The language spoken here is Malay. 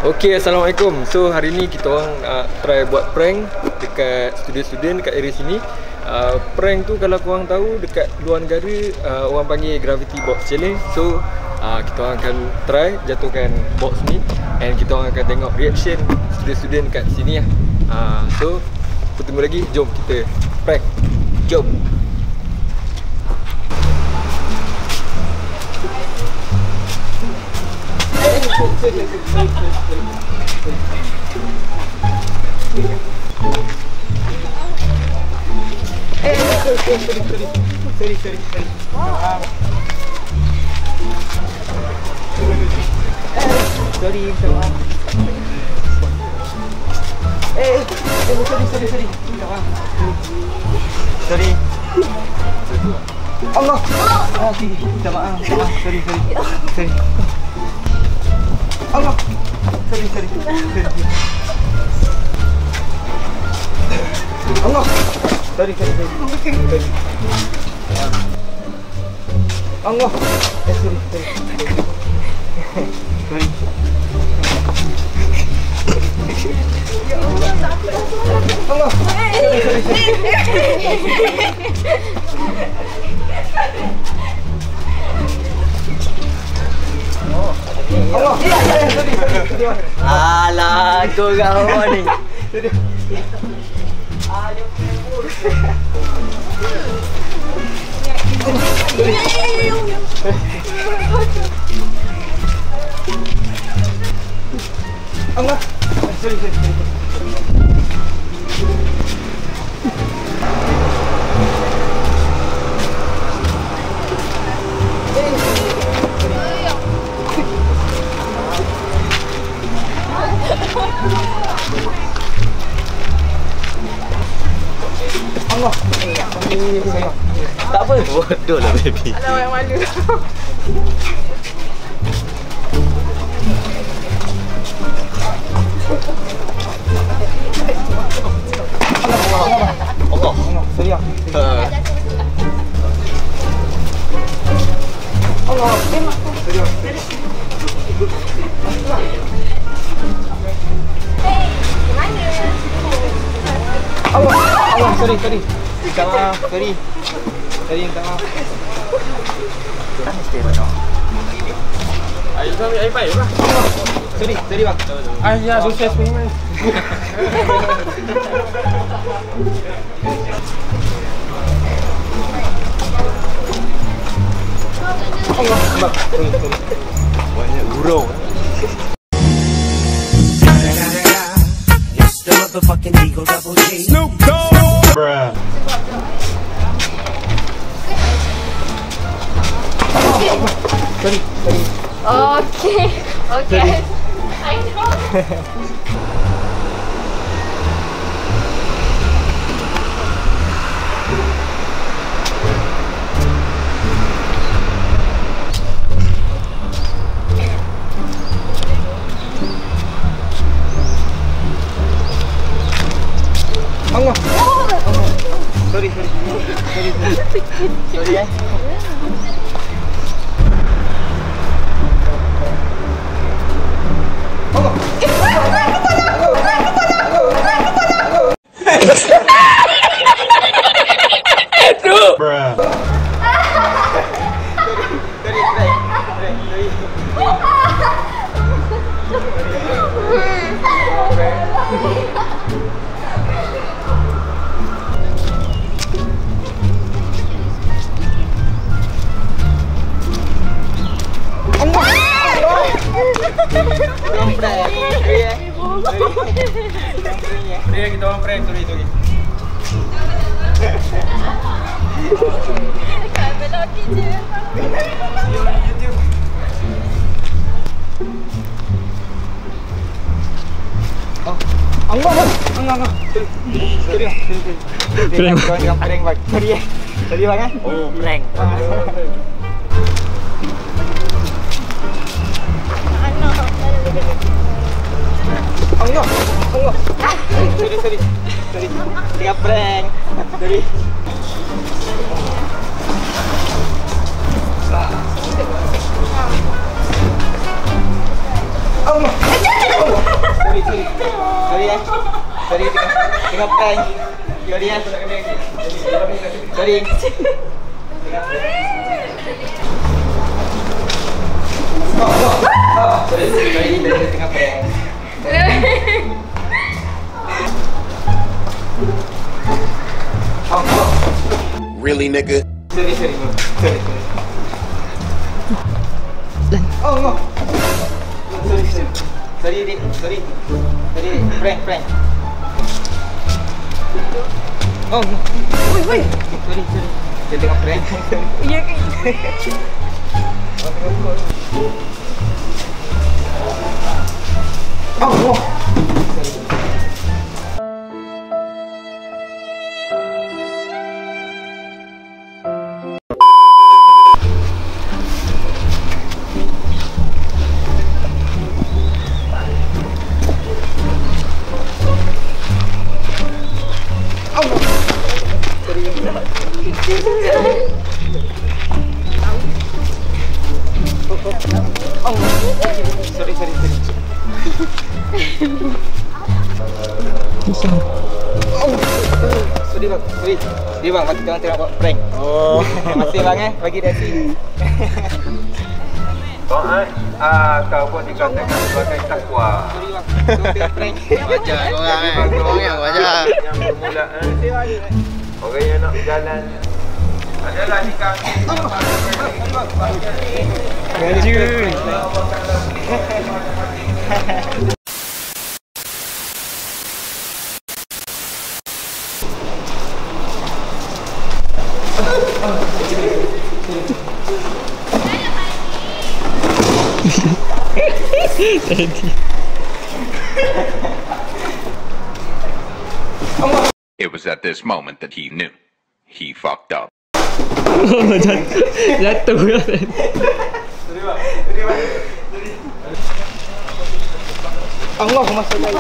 Okay, Assalamualaikum. So hari ni kita orang try buat prank dekat studio student dekat area sini. Prank tu kalau korang tahu dekat luar negara orang panggil Graviti Box Challenge. So kita orang akan try jatuhkan box ni and kita orang akan tengok reaction studio student kat sini lah. So tunggu lagi, jom kita prank. Jom. Seri. Sorry. Sorry. Allah. Minta maaf. Sorry. Allah. Sorry. Allah. Sorry. Allah. Sorry. Sorry. Ya Allah, Allah. Sorry. Allah. Sorry. Alah, kau gawat ni. Ayo kabur. Allah. Sorry. Allah. Tak apa, bodoh lah baby. Alah, yang malu. Allah. Seri. Allah. Seri. Hey, mana? Allah, sorry. Minta maaf, sorry, minta maaf. Mesti mana? Ayo kami air baik lah. Sorry bang. Ya, sukses pun. Allah, sorry. Banyak gurau. The motherfucking Eagle Double G. Snoop Dogg. Bruh. Sorry. Okay. I know. Allah. Sorry. Sorry. Kita orang prank, sorry. Dekat melodi je. YouTube. Allah. Sorry. Prank bang. Sorry bang. Oh, prank. Allah. Sorry. Dia prank. Sorry. Allah. prank. Sorry ya. Sorry. Sorry, dari tengah prank. Really, nigga? Sorry, bro. Oh, no. Sorry, Dik. Sorry, prank. Oh, no. Woi. Sorry. Dia tengah prank. Iya kan? Oh, no. Sorry. Sorry bang, sorry bang, mati jangan tengok prank. Oh, masih bang bagi reaksi. Kau pun dikatakan sebagai takwa. Sorry bang, prank. Wajar korang yang wajar. Yang permulaan orang yang nak berjalan adalah di kaki. Ganjil. It was at this moment that he knew he fucked up. Jatuh lah. Allah masuk lagi.